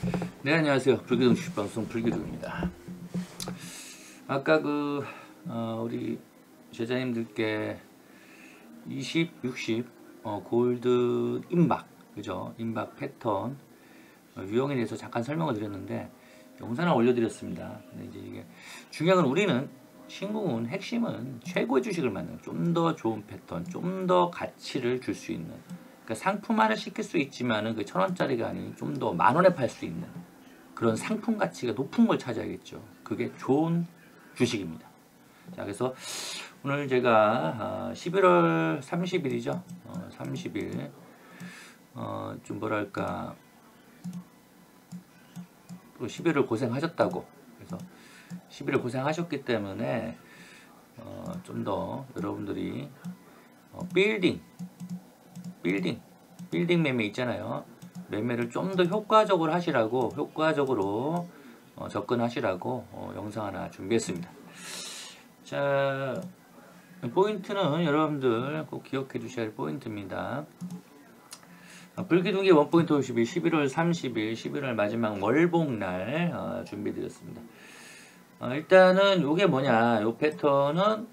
네, 안녕하세요. 불기둥 주식방송 불기둥입니다. 아까 우리 제자님들께 20, 60 골드 임박, 그죠? 임박 패턴 유형에 대해서 잠깐 설명을 드렸는데 영상을 올려드렸습니다. 근데 이제 이게 중요한 건 우리는 신궁은 핵심은 최고의 주식을 만드는 좀 더 좋은 패턴, 좀 더 가치를 줄 수 있는, 그러니까 상품화를 시킬 수 있지만은 그 1,000원짜리가 아닌 좀 더 만원에 팔 수 있는 그런 상품 가치가 높은 걸 찾아야겠죠. 그게 좋은 주식입니다. 자, 그래서 오늘 제가 11월 30일이죠. 30일 좀 뭐랄까 또 11월 고생하셨다고, 그래서 11월 고생하셨기 때문에 좀 더 여러분들이 빌딩 매매 있잖아요. 매매를 좀 더 효과적으로 하시라고, 접근하시라고 영상 하나 준비했습니다. 자, 포인트는 여러분들 꼭 기억해 주셔야 할 포인트입니다. 불기둥의 원포인트 50일 11월 30일 11월 마지막 월봉날 준비드렸습니다. 일단은 요게 뭐냐, 요 패턴은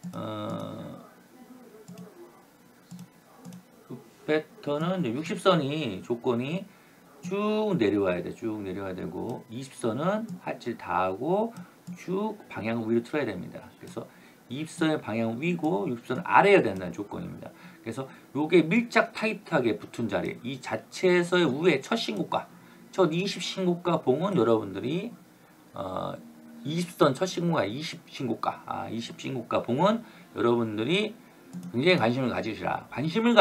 패턴은 60선이 조건이 쭉 내려와야 돼. 쭉 내려와야 되고 20선은 하질 다 하고 쭉 방향 위로 틀어야 됩니다. 그래서 20선의 방향 위고 60선 아래여야 된다는 조건입니다. 그래서 요게 밀착 타이트하게 붙은 자리, 이 자체에서의 우회 첫 신고가, 첫 20 신고가 봉은 여러분들이 20선 첫 신고가 20 신고가 봉은 여러분들이 굉장히 관심을 가지시라.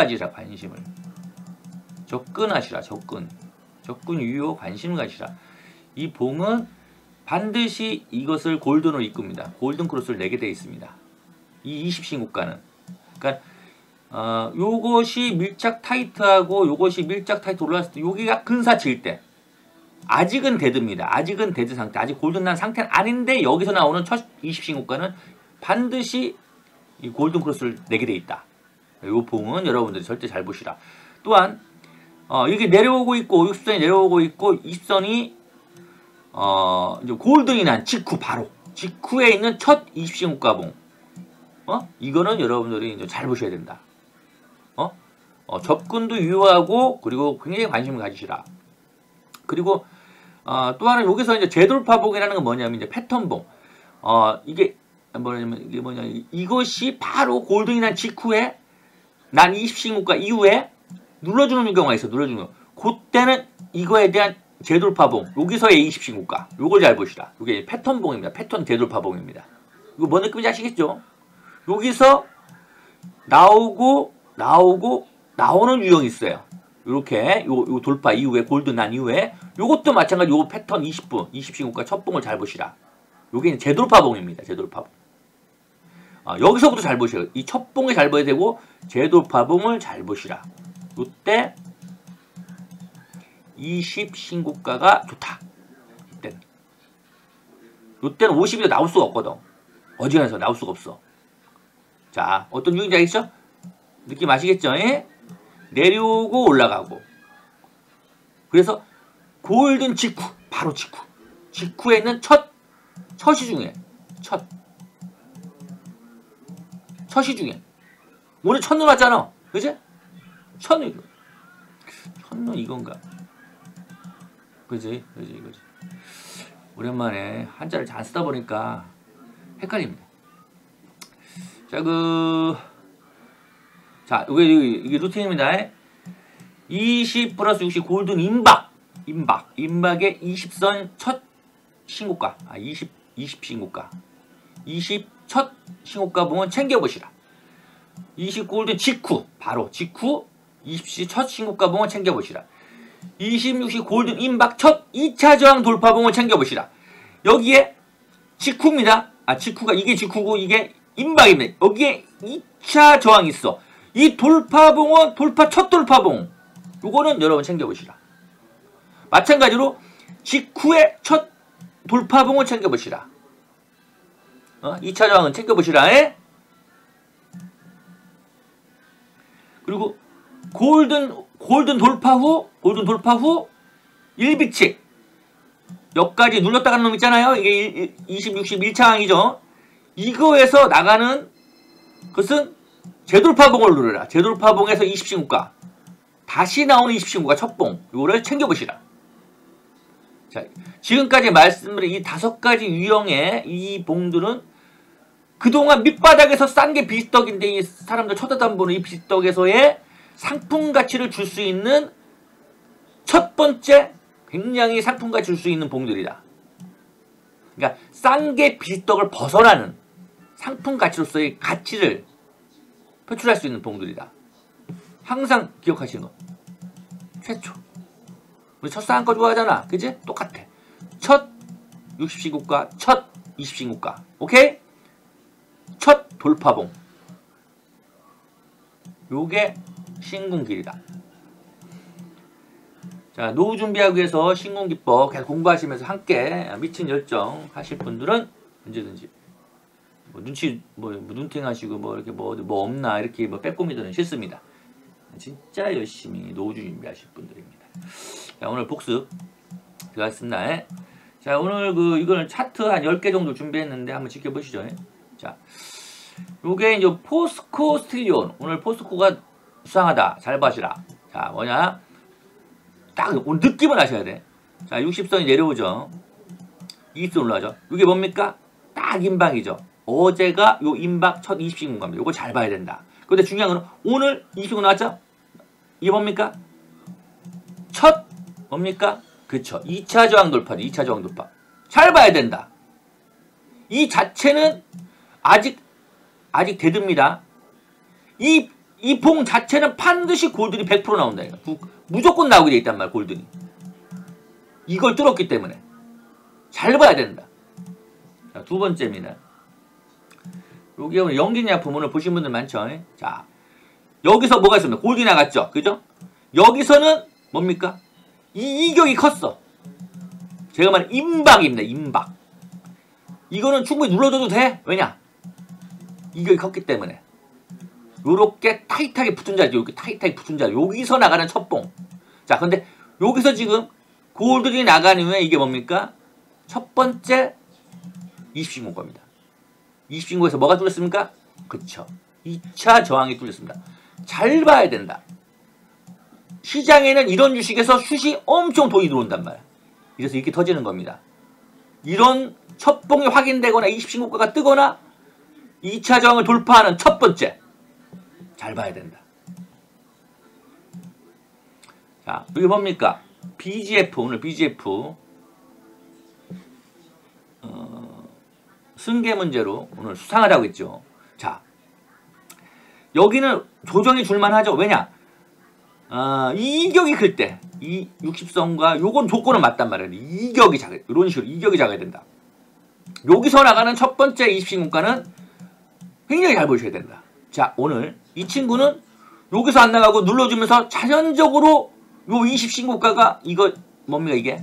접근하시라. 접근 유효 관심을 가지시라. 이 봉은 반드시 이것을 골든으로 이끕니다. 골든 크로스를 내게 되어 있습니다. 이 20 신고가는. 그러니까 요것이 밀착 타이트하고 요것이 밀착 타이트 올라왔을 때 여기가 근사치일 때 아직은 데드입니다. 아직은 데드 상태. 아직 골든 난 상태는 아닌데 여기서 나오는 첫 20 신고가는 반드시 이 골든 크로스를 내게 돼 있다. 이 봉은 여러분들이 절대 잘 보시라. 또한 이게 내려오고 있고 60선이 내려오고 있고 20선이 이제 골든이 난 직후, 바로 직후에 있는 첫 20 신고가 봉. 이거는 여러분들이 이제 잘 보셔야 된다. 접근도 유효하고 그리고 굉장히 관심을 가지시라. 그리고 또 하나 여기서 이제 재돌파봉이라는 건 뭐냐면 이제 패턴봉. 이게 뭐냐면 이것이 바로 골든이 난 직후에 난 20 신고가 이후에 눌러주는 경우가 있어. 눌러주는 거. 그때는 이거에 대한 재돌파봉, 여기서의 20 신고가, 요걸 잘 보시라. 이게 패턴봉입니다. 패턴 재돌파봉입니다. 이거 뭔 느낌인지 아시겠죠? 여기서 나오는 유형이 있어요. 이렇게 요 돌파 이후에 골든 난 이후에 요것도 마찬가지. 요 패턴 20 신고가 첫 봉을 잘 보시라. 요게 재돌파봉입니다. 재돌파봉. 여기서부터 잘 보셔요. 이 첫 봉을 잘 봐야 되고 재돌파봉을 잘 보시라. 요때 20 신고가가 좋다. 요때는 50이 나올 수가 없거든. 어지간해서 나올 수가 없어. 자, 어떤 유형인지 알겠죠? 느낌 아시겠죠? 내려오고 올라가고. 그래서 골든 직후, 바로 직후에 있는 첫이 중에 첫이 중에 오늘 첫눈 왔잖아. 그지? 첫눈 이건가? 그지? 오랜만에 한자를 잘 쓰다 보니까 헷갈립니다. 자, 이게 루틴입니다. 20 플러스 60 골든 임박의 20선 첫 신고가, 20 신고가, 20 첫 신고가 봉은 챙겨보시라. 20 골든 바로 직후 20시 첫 신고가 봉을 챙겨보시라. 20, 60 골든 임박 첫 2차 저항 돌파 봉을 챙겨보시라. 여기에 직후입니다. 직후가 이게 직후고 이게 임박입니다. 여기에 2차 저항이 있어. 이 돌파봉은 첫 돌파봉. 요거는 여러분 챙겨보시라. 마찬가지로 직후에 첫 돌파봉을 챙겨보시라. 2차 저항은 챙겨보시라. 그리고 골든 돌파 후 일비칙 여기까지 눌렀다 가는 놈 있잖아요. 이게 20, 60, 1차항이죠. 이거에서 나가는 것은 재돌파봉을 누르라. 재돌파봉에서 20신고가 다시 나오는 20신고가 첫봉. 이거를 챙겨보시라. 자, 지금까지 말씀드린 이 5가지 유형의 이 봉들은 그동안 밑바닥에서 싼 게 비지떡인데 이 사람들 쳐다도 안 보는 이 비지떡에서의 상품 가치를 줄 수 있는 첫 번째 굉장히 상품 가치 줄 수 있는 봉들이다. 그러니까 싼 게 비지떡을 벗어나는 상품 가치로서의 가치를 표출할 수 있는 봉들이다. 항상 기억하시는 거. 최초. 우리 첫 싼 거 좋아하잖아. 그지? 똑같아. 첫 60신고가, 첫 20신고가. 오케이? 첫 돌파봉. 요게 신궁길이다. 자, 노후 준비하기 위해서 신궁기법 계속 공부하시면서 함께 미친 열정 하실 분들은 언제든지 뭐 눈치 눈팅하시고 뭐 이렇게 뭐 없나 이렇게 뭐 빼꼼히들은 싫습니다. 진짜 열심히 노후 준비하실 분들입니다. 자, 오늘 복습 들어가겠습니다. 자, 오늘 이거는 차트 한 10개 정도 준비했는데 한번 지켜보시죠. 자, 요게 이제 포스코 스틸리온. 오늘 포스코가 수상하다. 잘 봐시라. 자, 뭐냐? 딱 오늘 느낌을 아셔야 돼. 자, 60선이 내려오죠. 20선 올라가죠. 이게 뭡니까? 딱 임박이죠. 어제가 요 임박 첫 20신고가입니다. 요거 잘 봐야 된다. 근데 중요한 건 오늘 20신고 나왔죠? 이게 뭡니까? 첫 뭡니까? 그쵸. 2차 저항 돌파죠. 2차 저항 돌파. 잘 봐야 된다. 이 자체는 아직 대듭니다. 이 봉 자체는 반드시 골든이 100% 나온다. 무조건 나오게 돼 있단 말이야. 골든이. 이걸 뚫었기 때문에 잘 봐야 된다. 자, 두 번째입니다. 여기 오늘 연기약품 오늘 보신 분들 많죠. 자, 여기서 뭐가 있습니까? 골든이 나갔죠. 그죠? 여기서는 뭡니까? 이 이격이 컸어. 제가 말한 임박입니다. 임박. 이거는 충분히 눌러줘도 돼. 왜냐? 이격이 컸기 때문에. 요렇게 타이트하게 붙은 자리, 요렇게 타이트하게 붙은 자리. 여기서 나가는 첫봉. 자, 근데 여기서 지금 골든이 나가는 후에 이게 뭡니까? 첫 번째 20신고가입니다. 20신고에서 뭐가 뚫렸습니까? 그쵸. 2차 저항이 뚫렸습니다. 잘 봐야 된다. 시장에는 이런 주식에서 슛이 엄청 돈이 들어온단 말이야. 이래서 이렇게 터지는 겁니다. 이런 첫봉이 확인되거나 20신고가가 뜨거나 2차 저항을 돌파하는 첫 번째. 잘 봐야 된다. 자, 이게 뭡니까? BGF, 오늘 BGF 승계 문제로 오늘 수상하다고 했죠. 자, 여기는 조정이 줄만하죠. 왜냐? 이격이 클 때, 이 60선과 요건 조건은 맞단 말이에요. 이격이 작아, 이런 식으로 이격이 작아야 된다. 여기서 나가는 첫 번째 20신고가는 굉장히 잘 보셔야 된다. 자, 오늘 이 친구는 여기서 안 나가고 눌러주면서 자연적으로 요 20신고가가 이거 뭡니까 이게?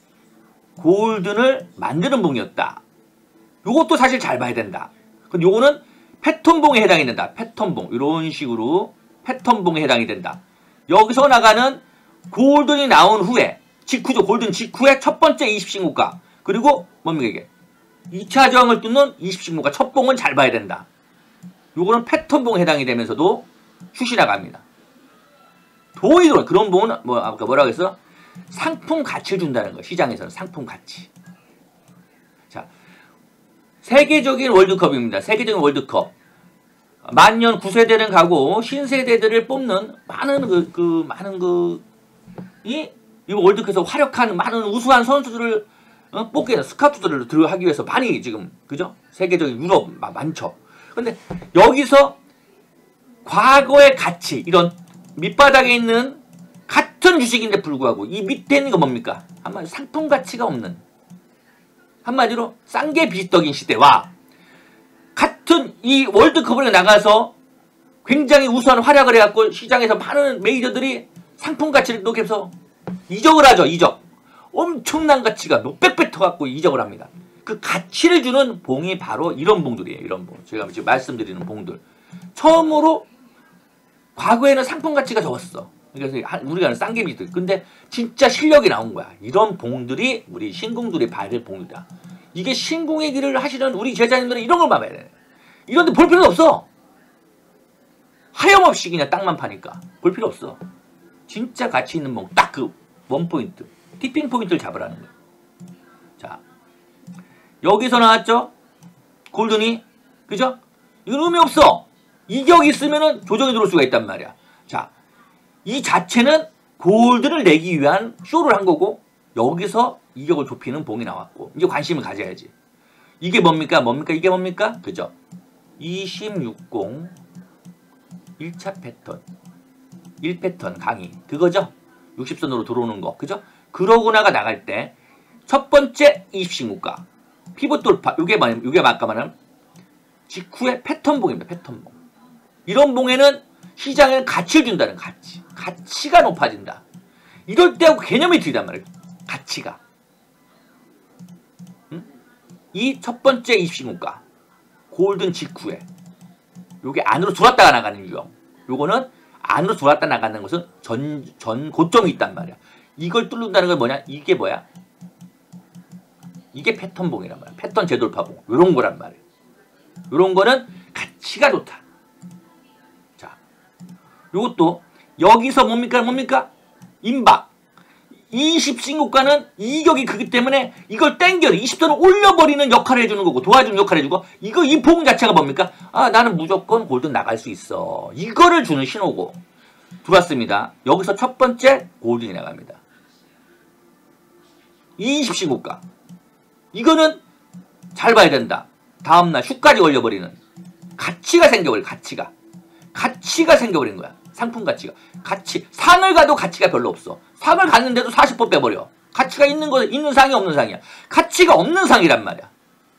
골든을 만드는 봉이었다. 요것도 사실 잘 봐야 된다. 근데 요거는 패턴봉에 해당이 된다. 패턴봉. 이런 식으로 패턴봉에 해당이 된다. 여기서 나가는 골든이 나온 후에 직후죠. 골든 직후에 첫 번째 20신고가. 그리고 뭡니까 이게? 2차 저항을 뚫는 20신고가. 첫 봉은 잘 봐야 된다. 요거는 패턴봉에 해당이 되면서도 슛이 나갑니다. 돈이 들어. 그런 봉은 아까 뭐라고 했어? 상품 가치를 준다는 거예요. 시장에서는 상품 가치. 자, 세계적인 월드컵입니다. 세계적인 월드컵. 만년 9세대는 가고 신세대들을 뽑는 많은 이 월드컵에서 활약한 많은 우수한 선수들을 뽑게 해서 스카우트들을 들어가기 위해서 많이 지금 그죠? 세계적인 유럽 많죠. 근데 여기서 과거의 가치 이런 밑바닥에 있는 같은 주식인데 불구하고 이 밑에 있는 거 뭡니까? 한마디로 상품 가치가 없는 한마디로 싼 게 비지떡인 시대와 같은 이 월드컵을 나가서 굉장히 우수한 활약을 해갖고 시장에서 많은 메이저들이 상품 가치를 높여서 이적을 하죠. 이적. 엄청난 가치가 몇백 배 터갖고 이적을 합니다. 그 가치를 주는 봉이 바로 이런 봉들이에요. 이런 봉. 제가 지금 말씀드리는 봉들. 처음으로 과거에는 상품 가치가 적었어. 그래서 우리가 하는 쌍개미들. 근데 진짜 실력이 나온 거야. 이런 봉들이 우리 신궁들이 봐야 될 봉이다. 이게 신궁의 길을 하시는 우리 제자님들은 이런 걸 봐야 돼. 이런데 볼 필요는 없어. 하염없이 그냥 땅만 파니까 볼 필요 없어. 진짜 가치 있는 봉, 딱 그 원포인트, 티핑 포인트를 잡으라는 거야. 자, 여기서 나왔죠? 골든이, 그죠? 이건 의미 없어. 이격이 있으면은 조정이 들어올 수가 있단 말이야. 자, 이 자체는 골든을 내기 위한 쇼를 한 거고, 여기서 이격을 좁히는 봉이 나왔고, 이제 관심을 가져야지. 이게 뭡니까? 이게 뭡니까? 그죠? 26공 1차 패턴, 1패턴 강의, 그거죠? 60선으로 들어오는 거, 그죠? 그러고나가 나갈 때 첫 번째 20신고가 피벗 돌파, 요게 아까 말한 직후의 패턴봉입니다. 패턴봉. 이런 봉에는 시장에 가치를 준다는 가치가 높아진다. 이럴 때 개념이 들이단 말이에요. 가치가. 응? 이 첫 번째 20신고가 골든 직후에 요게 안으로 들어왔다가 나가는 유형. 요거는 안으로 들어왔다 나가는 것은 전 고점이 있단 말이야. 이걸 뚫는다는 건 뭐냐? 이게 뭐야? 이게 패턴봉이란 말이야. 패턴 재돌파봉. 요런 거란 말이야. 요런 거는 가치가 좋다. 자, 요것도 여기서 뭡니까? 임박. 20신고가는 이격이 크기 때문에 이걸 땡겨 20선을 올려버리는 역할을 해주는 거고, 도와주는 역할을 해주고, 이 봉 자체가 뭡니까? 아, 나는 무조건 골든 나갈 수 있어. 이거를 주는 신호고 들어왔습니다. 여기서 첫 번째 골든이 나갑니다. 20신고가. 이거는 잘 봐야 된다. 다음날 슈까지 올려버리는 가치가 생겨버려. 가치가 생겨버린 거야. 상품 가치가. 상을 가도 가치가 별로 없어. 상을 갔는데도 40% 빼버려. 가치가 있는 상이 없는 상이야. 가치가 없는 상이란 말이야.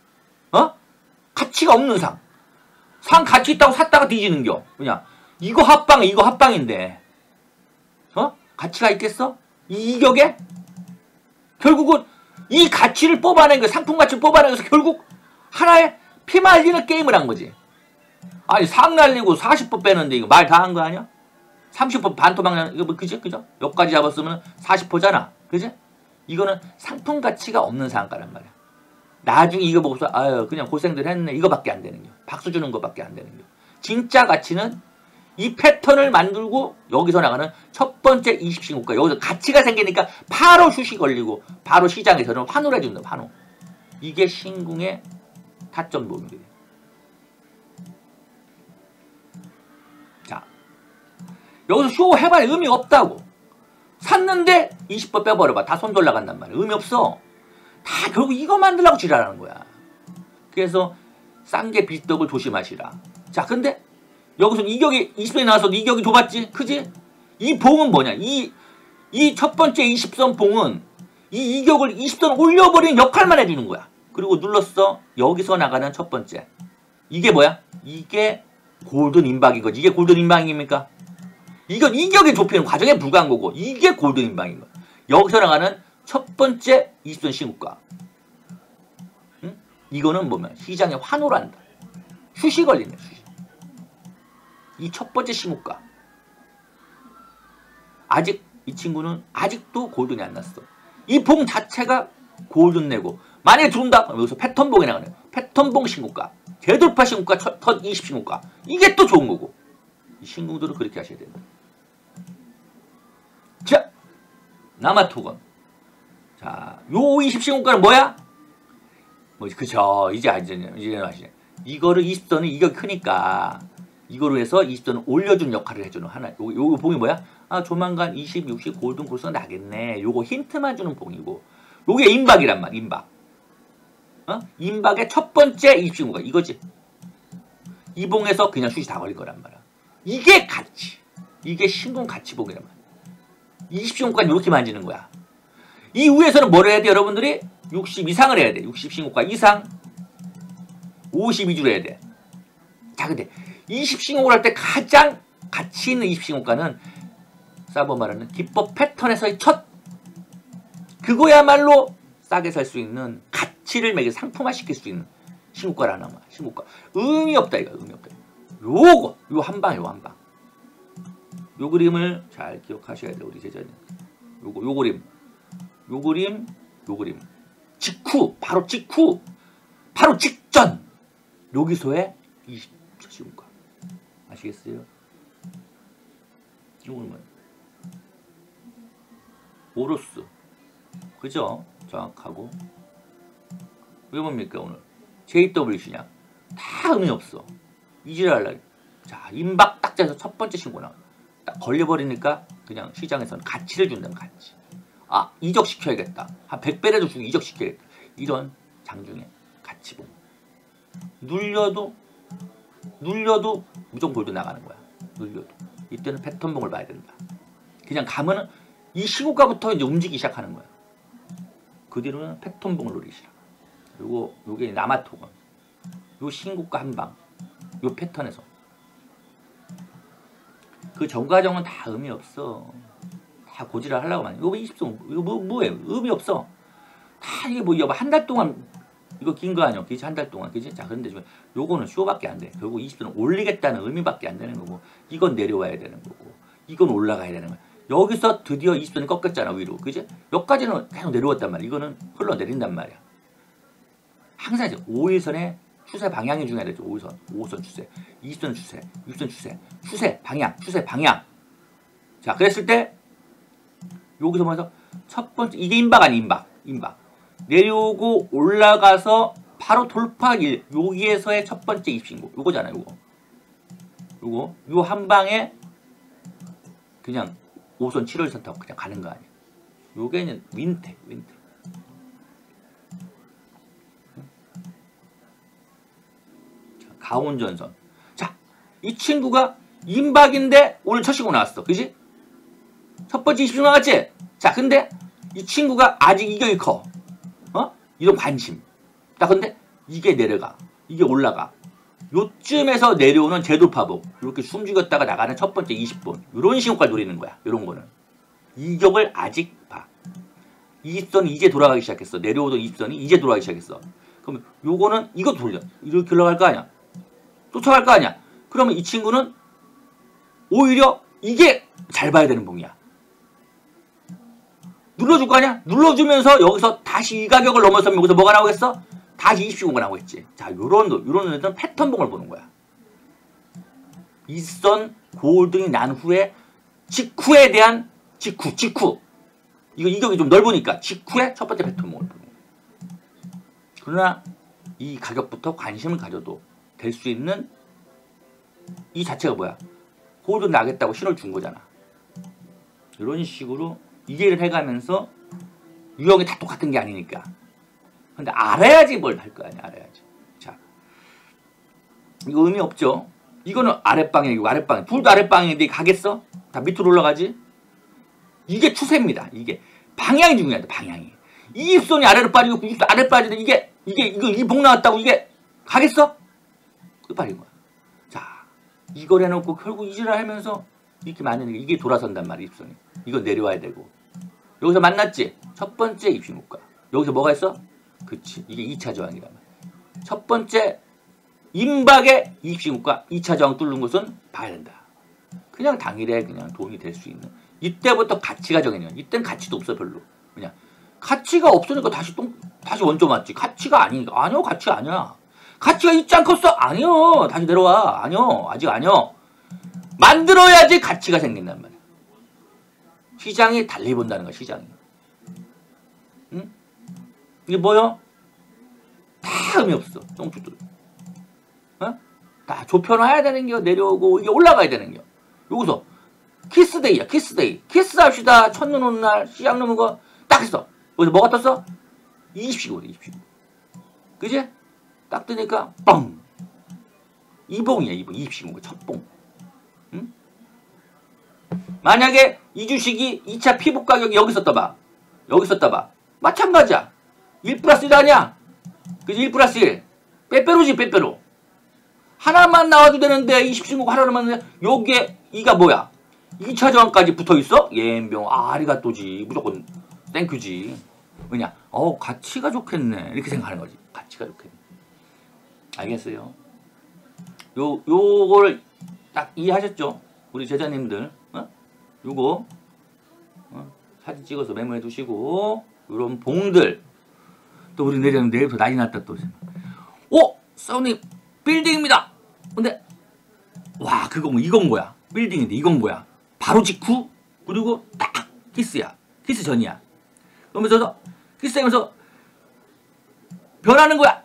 가치가 없는 상. 상 가치 있다고 샀다가 뒤지는겨. 그냥 이거 합방인데. 가치가 있겠어? 이 격에? 결국은 이 가치를 뽑아낸 거, 상품 가치를 뽑아내서 결국 하나의 피말리는 게임을 한 거지. 아니, 상 날리고 40% 빼는데 이거 말 다 한 거 아니야? 30% 반토막, 이거 뭐, 그죠? 여기까지 잡았으면 40%잖아. 그지? 이거는 상품 가치가 없는 상가란 말이야. 나중에 이거 보고서, 아유, 그냥 고생들 했네. 이거밖에 안 되는 거. 박수 주는 거밖에 안 되는 거. 진짜 가치는 이 패턴을 만들고 여기서 나가는 첫 번째 20신고가. 여기서 가치가 생기니까 바로 슛이 걸리고 바로 시장에서는 환호를 해준다. 환호. 이게 신궁의 타점 범위거든요. 자, 여기서 쇼 해봐야 의미 없다고. 샀는데 20% 빼버려봐. 다 손 돌아간단 말이야. 의미 없어. 다 결국 이거 만들려고 지랄하는 거야. 그래서 쌍개 비떡을 조심하시라. 자, 근데 여기서 이격이 20선이 나와서 이격이 좁았지? 크지? 이 봉은 뭐냐? 이 첫 번째 20선 봉은 이 이격을 20선 올려버리는 역할만 해주는 거야. 그리고 눌렀어. 여기서 나가는 첫 번째. 이게 뭐야? 이게 골든 임박인 거지. 이게 골든 임박입니까? 이건 이격이 좁히는 과정에 불과한 거고, 이게 골든 임박인 거야. 여기서 나가는 첫 번째 20선 신고가. 응? 이거는 뭐면 시장에 환호를 한다. 슛이 걸리네. 이 첫 번째 신고가. 아직 이 친구는 아직도 골든이 안 났어. 이 봉 자체가 골든 내고, 만약에 들어온다? 여기서 패턴봉이 나가네. 패턴봉 신고가. 재돌파 신고가, 첫 20 신고가. 이게 또 좋은 거고. 이 신궁들은 그렇게 하셔야 된다. 자, 남아토건. 자, 요 20 신고가는 뭐야? 그쵸. 이제 아시네. 이거를 20선은 이격이 크니까 이거로 해서 20선을 올려주는 역할을 해주는 하나. 요 봉이 뭐야? 아, 조만간 20, 60 골든 골수가 나겠네. 요거 힌트만 주는 봉이고. 요게 임박이란 말, 임박. 임박의 첫 번째 20신고가 이거지. 이 봉에서 그냥 슛이 다 걸릴 거란 말이야. 이게 가치. 이게 신궁 가치봉이란 말이야. 20신고가 이렇게 만지는 거야. 이 위에서는 뭘 해야 돼, 여러분들이? 60 이상을 해야 돼. 60신고가 이상. 50 위주로 해야 돼. 자, 근데 20신고를 할 때 가장 가치 있는 20신고가는 사버 말하는 기법 패턴에서의 첫, 그거야말로 싸게 살 수 있는, 가치를 매겨 상품화 시킬 수 있는 신고가라는 말. 신고가. 의미 없다, 이거. 의미 없다. 요거, 요 한 방. 요 그림을 잘 기억하셔야 돼요. 우리 제자님. 요 그림. 요 그림. 요 그림. 직후. 바로 직후. 바로 직전. 여기서의 20시군가. 아시겠어요? 이거는 뭐예요? 오로스. 그죠? 정확하고. 왜 뭡니까 오늘? JW 신약. 다 의미 없어. 이지랄라. 자, 임박 딱 짜서 첫 번째 신고 나와. 딱 걸려버리니까 그냥 시장에서는 가치를 준다는 가치. 아, 이적시켜야겠다. 한 100배라도 주고 이적시켜야겠다. 이런 장중에 가치봉. 눌려도 무조건 골드 나가는 거야. 눌려도. 이때는 패턴봉을 봐야 된다. 그냥 가면은 이 시고가부터 이제 움직이기 시작하는 거야. 그 뒤로는 패턴봉을 노리기 시작. 요게 남아토건. 요 신고가 한방. 요 패턴에서. 그 전과정은 다 의미 없어. 다 고지를 하려고만. 요거 20송. 이거 뭐예요? 의미 없어. 다 이게 뭐 한 달 동안 이거 긴 거 아니야? 그치? 한 달 동안. 그치? 자, 그런데 지금 요거는 쇼밖에 안 돼. 결국 20선은 올리겠다는 의미밖에 안 되는 거고, 이건 내려와야 되는 거고, 이건 올라가야 되는 거야. 여기서 드디어 20선이 꺾였잖아, 위로. 그치? 여기까지는 계속 내려왔단 말이야. 이거는 흘러내린단 말이야. 항상 이제 5일선의 추세 방향이 중요해야 되죠. 5선 추세, 20선 추세, 6선 추세, 추세 방향. 자, 그랬을 때 여기서 먼저 첫 번째, 이게 임박 아니 임박. 내려오고 올라가서 바로 돌파 1. 여기에서의 첫 번째 입신고. 요거잖아요, 요거. 요 한 방에 그냥 5선 7월선 타고 그냥 가는 거 아니야. 요게는 윈테. 가온전선. 자, 이 친구가 임박인데 오늘 첫 신고 나왔어. 그지? 첫 번째 20중 나왔지? 자, 근데 이 친구가 아직 이격이 커. 이런 관심. 자, 근데 이게 내려가. 이게 올라가. 요쯤에서 내려오는 재돌파복. 이렇게 숨죽였다가 나가는 첫 번째 20분. 이런 신고까지 노리는 거야. 이런 거는. 이격을 아직 봐. 20선이 이제 돌아가기 시작했어. 내려오던 20선이 이제 돌아가기 시작했어. 그러면 요거는 이거 돌려. 이렇게 올라갈 거 아니야. 쫓아갈 거 아니야. 그러면 이 친구는 오히려 이게 잘 봐야 되는 봉이야. 눌러줄 거 아니야? 눌러주면서 여기서 다시 이 가격을 넘어서면 여기서 뭐가 나오겠어? 다시 20시공가 나오겠지. 자, 요런 애들은 패턴봉을 보는 거야. 이선 골든이 난 후에 직후에 대한 직후. 이거 이격이 좀 넓으니까 직후에 첫 번째 패턴봉을 보는 거야. 그러나 이 가격부터 관심을 가져도 될 수 있는 이 자체가 뭐야? 골든 나겠다고 신호를 준 거잖아. 이런 식으로 이해를 해가면서 유형이 다 똑같은 게 아니니까. 근데 알아야지 뭘 할 거 아니야. 알아야지. 자, 이거 의미 없죠. 이거는 아랫방이고 아랫방. 둘 다 아랫방인데 가겠어? 다 밑으로 올라가지? 이게 추세입니다. 이게 방향이 중요하다. 방향이. 이 입선이 아래로 빠지고 이 입선 아래로 빠지는데 이 봉 나왔다고 이게 가겠어? 그 빠진 거야. 자, 이걸 해놓고 결국 이지랄 하면서 이렇게 많은 이게 돌아선단 말이야. 입선이. 이거 내려와야 되고. 여기서 만났지? 첫 번째 입신고가. 여기서 뭐가 있어? 그치. 이게 2차 저항이란 말이야. 첫 번째 임박의 입신고가 2차 저항 뚫는 것은 봐야 된다. 그냥 당일에 그냥 돈이 될 수 있는. 이때부터 가치가 정해져. 이때는 가치도 없어 별로. 그냥 가치가 없으니까 다시 원점 맞지. 가치가 아니니까. 아니요, 가치 아니야. 가치가 있지 않겠어? 아니요. 다시 내려와. 아니요. 아직 아니요. 만들어야지 가치가 생긴단 말이야. 시장이 달리 본다는 거야, 시장이. 응? 이게 뭐요? 다 의미 없어, 똥주들. 다 좁혀놔야 되는 겨, 내려오고, 이게 올라가야 되는 겨. 여기서, 키스데이야, 키스데이. 키스합시다, 첫눈 오는 날, 시장 넘은 거, 딱 했어. 여기서 뭐가 떴어? 20시고, 20시고. 그지? 딱 뜨니까, 뻥! 이봉이야, 이봉. 20시고, 첫 봉. 응? 만약에 이 주식이 2차 피복 가격이 여기 있었다 봐. 마찬가지야. 1 플러스 1 아니야? 그지? 1 플러스 1. 빼빼로지, 빼빼로. 하나만 나와도 되는데, 20신고 하나만 나왔는데, 요게, 이가 뭐야? 2차 저항까지 붙어 있어? 예병, 아리가또지. 무조건, 땡큐지. 왜냐? 가치가 좋겠네. 이렇게 생각하는 거지. 가치가 좋겠네. 알겠어요? 요걸 딱 이해하셨죠? 우리 제자님들. 요거 사진 찍어서 메모해 두시고 요런 봉들 또 우리 내일부터 난리 났다 또. 사장님 빌딩입니다. 근데 와 그거 뭐 이건 뭐야? 빌딩인데 이건 뭐야? 바로 직후 그리고 딱 키스야. 키스 전이야. 그러면서 키스하면서 변하는 거야.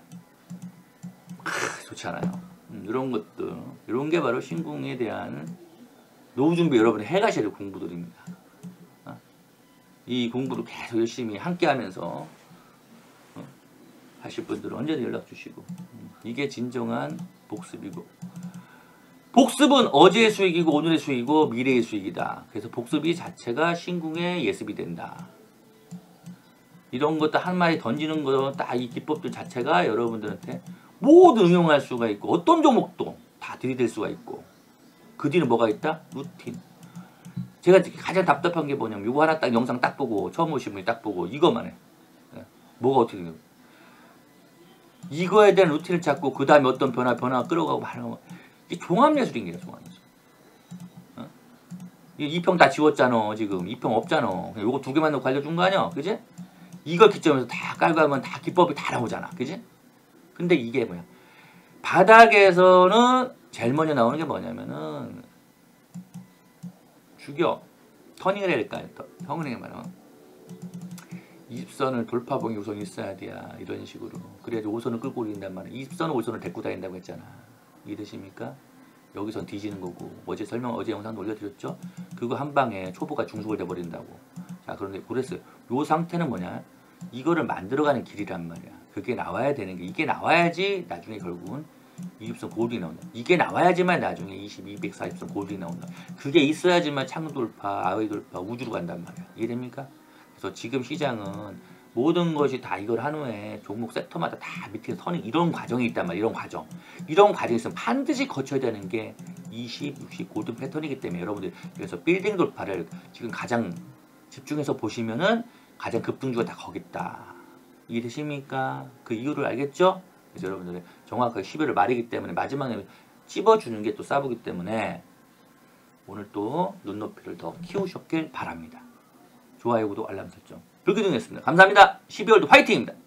좋지 않아요. 이런 것들 이런 게 바로 신궁에 대한 노후 준비 여러분이 해가셔야 될 공부들입니다. 이 공부를 계속 열심히 함께하면서 하실 분들은 언제든 연락 주시고 이게 진정한 복습이고 복습은 어제의 수익이고 오늘의 수익이고 미래의 수익이다. 그래서 복습이 자체가 신궁의 예습이 된다. 이런 것도 한 마리 던지는 거 딱 이 기법들 자체가 여러분들한테 모두 응용할 수가 있고 어떤 종목도 다 들이댈 수가 있고 그 뒤는 뭐가 있다? 루틴. 제가 가장 답답한 게 뭐냐면 이거 하나 딱 영상 딱 보고 처음 오신 분이 딱 보고 이것만 해. 뭐가 어떻게 돼요? 이거에 대한 루틴을 찾고 그 다음에 어떤 변화가 끌어가고 하는 거. 이게 종합예술인 거야 종합예술. 이 2평 다 지웠잖아 지금. 2평 없잖아. 요거 2개만 넣고 알려준 거 아니야? 그지? 이걸 기점에서 다 깔고 하면 다 기법이 다 나오잖아. 그지? 근데 이게 뭐야? 바닥에서는 제일 먼저 나오는 게 뭐냐면은 죽여. 터닝을 해야 될까요? 터닝을 말하면 20선을 돌파봉이 우선 있어야 돼야 이런 식으로. 그래야지 5선을 끌고 올린단 말이야. 20선은 5선을 데리고 다닌다고 했잖아. 이해되십니까? 여기선 뒤지는 거고 어제 영상도 올려드렸죠? 그거 한 방에 초보가 중속을 돼버린다고. 자 그런데 그랬어요. 요 상태는 뭐냐? 이거를 만들어가는 길이란 말이야. 그게 나와야 되는 게 이게 나와야지 나중에 결국은 20선 골드이 나온다. 이게 나와야지만 나중에 20, 200, 40선 골드이 나온다. 그게 있어야지만 창 돌파, 아웨이 돌파, 우주로 간단 말이야. 이해됩니까? 그래서 지금 시장은 모든 것이 다 이걸 한 후에 종목 섹터마다 다 밑에 터닝 이런 과정이 있단 말이야. 이런 과정이 있으면 반드시 거쳐야 되는 게 20, 60 골든 패턴이기 때문에 여러분들 그래서 빌딩 돌파를 지금 가장 집중해서 보시면은 가장 급등주가 다 거기 있다. 이해되십니까? 그 이유를 알겠죠? 그래서 여러분들 정확하게 12월 말이기 때문에 마지막에 찝어주는 게 또 싸보기 때문에 오늘 또 눈높이를 더 키우셨길 바랍니다. 좋아요, 구독, 알람 설정. 불기둥이었습니다. 감사합니다. 12월도 화이팅입니다.